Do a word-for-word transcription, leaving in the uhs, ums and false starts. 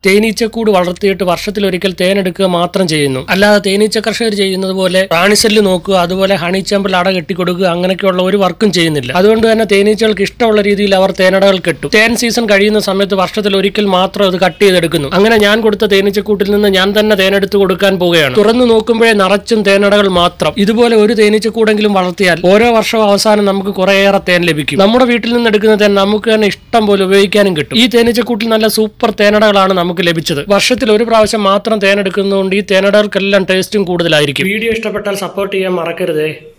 തേനീച്ചക്കൂട് വളർത്തിയിട്ട് വർഷത്തിലൊരിക്കൽ തേനെടുക്കുക മാത്രം ചെയ്യുന്നു. അല്ലാതെ തേനീച്ച കർഷകർ ചെയ്യുന്നത് പോലെ റാണിസെല്ല് നോക്കുക, അതുപോലെ ഹണി ചെമ്പിൽ അട കെട്ടിക്കൊടുക്കുക, അങ്ങനെയൊക്കെയുള്ള ഒരു വർക്കും ചെയ്യുന്നില്ല. അതുകൊണ്ട് തന്നെ തേനീച്ചകൾക്ക് ഇഷ്ടമുള്ള രീതിയിൽ അവർ തേനടകൾ കെട്ടും. തേൻ സീസൺ കഴിയുന്ന സമയത്ത് വർഷത്തിൽ ഒരിക്കൽ മാത്രം അത് കട്ട് ചെയ്തെടുക്കുന്നു. അങ്ങനെ ഞാൻ കൊടുത്ത തേനീച്ചക്കൂട്ടിൽ നിന്ന് ഞാൻ തന്നെ തേനെടുത്ത് കൊടുക്കാൻ പോവുകയാണ്. തുറന്നു നോക്കുമ്പോഴേ നിറച്ചും തേനടകൾ മാത്രം. ഇതുപോലെ ഒരു തേനീച്ചക്കൂടെങ്കിലും വളർത്തിയാൽ ഓരോ വർഷവും അവസാനം നമുക്ക് കുറേയേറെ തേൻ ലഭിക്കും. നമ്മുടെ വീട്ടിൽ നിന്ന് എടുക്കുന്ന തേൻ നമുക്ക് തന്നെ ഇഷ്ടം പോലെ ഉപയോഗിക്കാനും കിട്ടും. ഈ തേനീച്ചക്കൂട്ടിൽ നല്ല സൂപ്പർ തേനടകളാണ് നമുക്ക് ലഭിച്ചത്. വർഷത്തിൽ ഒരു പ്രാവശ്യം മാത്രം തേനെടുക്കുന്നതുകൊണ്ട് ഈ തേനടകൾക്കെല്ലാം ടേസ്റ്റും കൂടുതലായിരിക്കും. വീഡിയോ ഇഷ്ടപ്പെട്ടാൽ സപ്പോർട്ട് ചെയ്യാൻ മറക്കരുതേ.